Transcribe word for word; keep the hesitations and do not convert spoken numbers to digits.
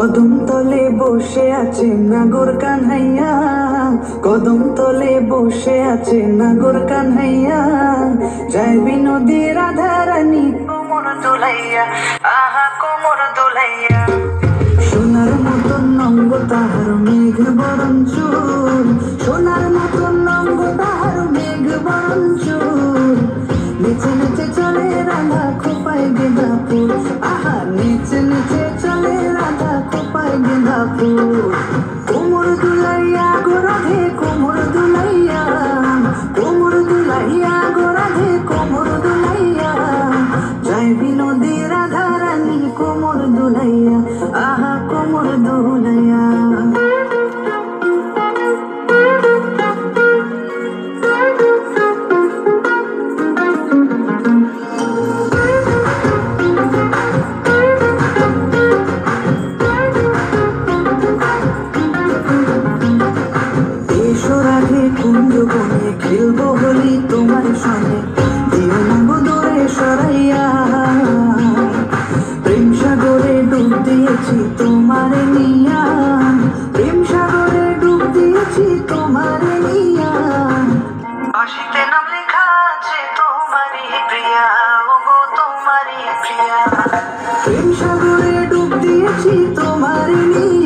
কদম তলে বসে আছে নাগর কানহাইয়া, কদম তলে বসে আছে নাগর কানহাইয়া, যায় বিনোদী রাধা রানী কোমর দুলাইয়া, আহা কোমর দুলাইয়া। সোনার মতন নঙ্গ তাহার মেঘ বরণ চুল, সোনার মতন নঙ্গ তাহার মেঘ বরণ চুল, নিচে নিচে চলে রাধা খোপায় গেঁদা ফুল, আহা নিচে নিচে চলে রাধা খোপায় গেঁদা ফুল। কোমর দুলাইয়া গো রাধে কোমর দুলাইয়া, কোমর দুলাইয়া গো রাধে কোমর দুলাইয়া, যায় বিনোদী রাধা রানী কোমর দুলাইয়া, আহা কোমর দুলাইয়া। কুঞ্জ বনে খেলবো হোলি তোমার সঙ্গে, দিও না গো দূরে সরাইয়া, প্রেম সাগরে ডুব দিয়েছি তোমারে নিয়া, প্রেম সাগরে ডুব দিয়েছি তোমারে নিয়া, বাঁশিতে নাম লেখা আছে তোমারই প্রিয়া, ও গো তোমারই প্রিয়া, প্রেম সাগরে ডুব দিয়েছি তোমারে নিয়া।